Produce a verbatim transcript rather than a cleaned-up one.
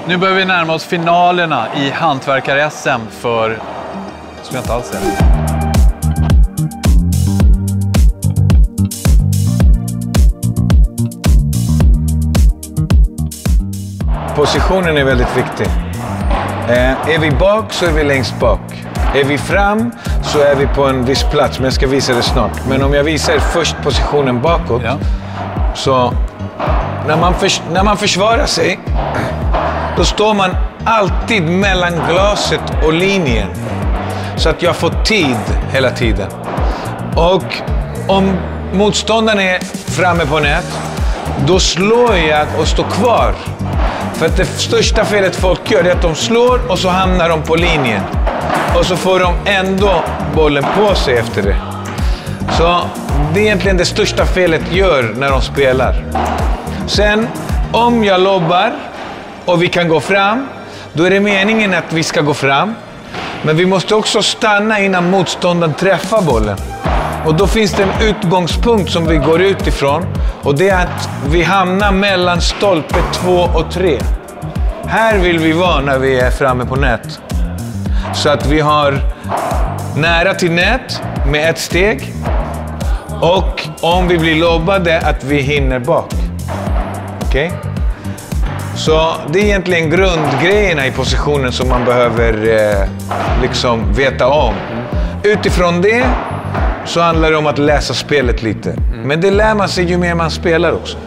Nu börjar vi närma oss finalerna i hantverkar-S M för... som jag inte alls är. Positionen är väldigt viktig. Eh, är vi bak så är vi längst bak. Är vi fram så är vi på en viss plats, men jag ska visa det snart. Men om jag visar först positionen bakåt, ja. Så när man, förs när man försvarar sig, då står man alltid mellan glaset och linjen. Så att jag får tid hela tiden. Och om motståndaren är framme på nät, då slår jag och står kvar. För att det största felet folk gör är att de slår och så hamnar de på linjen. Och så får de ändå bollen på sig efter det. Så det är egentligen det största felet gör när de spelar. Sen, om jag lobbar och vi kan gå fram, då är det meningen att vi ska gå fram. Men vi måste också stanna innan motståndaren träffar bollen. Och då finns det en utgångspunkt som vi går ut ifrån. Och det är att vi hamnar mellan stolpe två och tre. Här vill vi vara när vi är framme på nät. Så att vi har nära till nät med ett steg. Och om vi blir lobbade att vi hinner bak. Okej? Okay? Så det är egentligen grundgrejerna i positionen som man behöver eh, liksom veta om. Utifrån det så handlar det om att läsa spelet lite. Men det lär man sig ju mer man spelar också.